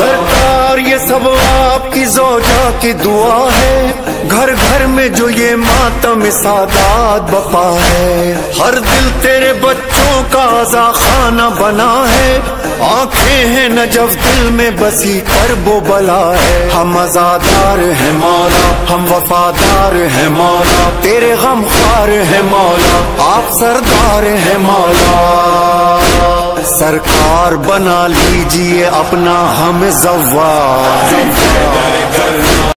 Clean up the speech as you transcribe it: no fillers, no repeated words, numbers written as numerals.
सरकार ये सब आपकी ज़ौजा की दुआ है, घर घर में जो ये मातम सादात बपा है। हर दिल तेरे बच्चों का आज़ा खाना बना है, आंखें हैं नजफ दिल में बसी करबो बला है। हम आज़ादार हैं मौला, हम वफादार हैं मौला, तेरे गमखार हैं मौला, आप सरदार हैं मौला। सरकार बना लीजिए अपना हमें ज़व्वार।